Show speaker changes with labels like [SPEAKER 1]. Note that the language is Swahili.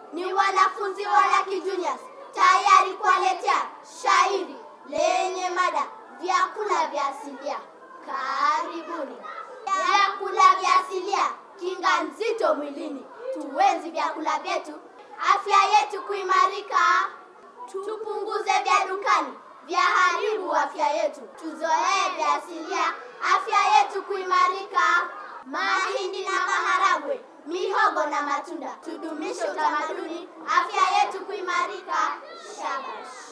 [SPEAKER 1] ni wanafunzi wa Lucky Juniors tayari kuwaletea shairi lenye mada vyakula vya asilia. Karibuni. Vyakula vya asilia, kinga nzito mwilini. Tuenzi vyakula vyetu, afya yetu kuimarika. Tupunguze vya dukani, vya haribu afya yetu. Tuzoee vya asilia, afya yetu kuimarika. Mahindi na maharagwe, mihogo na matunda. Tudumishe utamaduni, afya yetu kuimarika. Shabash.